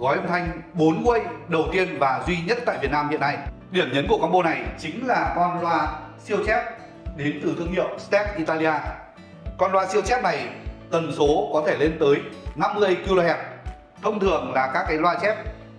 gói âm thanh 4 way đầu tiên và duy nhất tại Việt Nam hiện nay. Điểm nhấn của combo này chính là con loa siêu chép đến từ thương hiệu Steg Italia. Con loa siêu chép này tần số có thể lên tới 50 kHz. Thông thường là các cái loa chép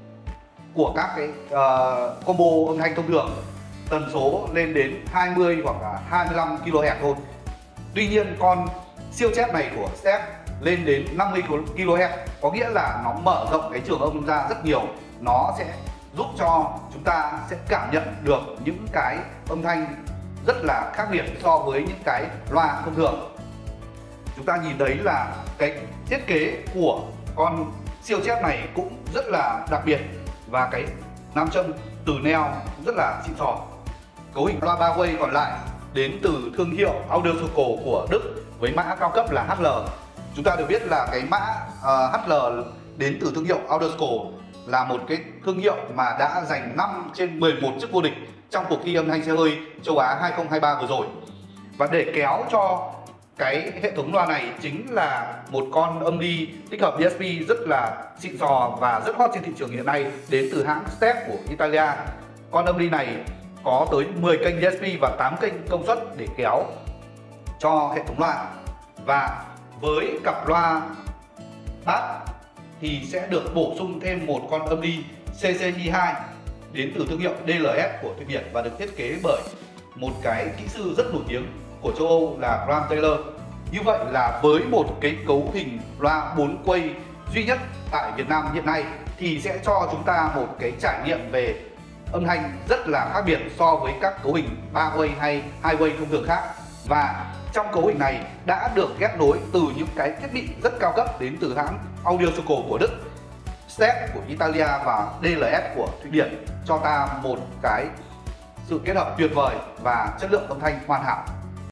của các cái combo âm thanh thông thường tần số lên đến 20 hoặc là 25 kHz thôi. Tuy nhiên con siêu chép này của Steg lên đến 50 kHz, có nghĩa là nó mở rộng cái trường âm ra rất nhiều. Nó sẽ giúp cho chúng ta sẽ cảm nhận được những cái âm thanh rất là khác biệt so với những cái loa thông thường. Chúng ta nhìn thấy là cái thiết kế của con siêu chép này cũng rất là đặc biệt, và cái nam châm từ neo rất là xịn sò. Cấu hình loa 3 way còn lại đến từ thương hiệu Audioscope của Đức với mã cao cấp là HL. Chúng ta được biết là cái mã HL đến từ thương hiệu Audioscope là một cái thương hiệu mà đã giành 5 trên 11 chức vô địch trong cuộc thi âm thanh xe hơi châu Á 2023 vừa rồi. Và để kéo cho cái hệ thống loa này chính là một con âm ly tích hợp DSP rất là xịn sò và rất hot trên thị trường hiện nay đến từ hãng Steg của Italia. Con âm ly này có tới 10 kênh DSP và 8 kênh công suất để kéo cho hệ thống loa. Và với cặp loa bass thì sẽ được bổ sung thêm một con âm ly CCI2 đến từ thương hiệu DLS của Thụy Điển và được thiết kế bởi một cái kỹ sư rất nổi tiếng của châu Âu là Graham Taylor. Như vậy là với một cái cấu hình loa 4 quay duy nhất tại Việt Nam hiện nay thì sẽ cho chúng ta một cái trải nghiệm về âm thanh rất là khác biệt so với các cấu hình 3 way hay 2 way thông thường khác. Và trong cấu hình này đã được ghép nối từ những cái thiết bị rất cao cấp đến từ hãng Audioscope của Đức, Steg của Italia và DLS của Thụy Điển, cho ta một cái sự kết hợp tuyệt vời và chất lượng âm thanh hoàn hảo.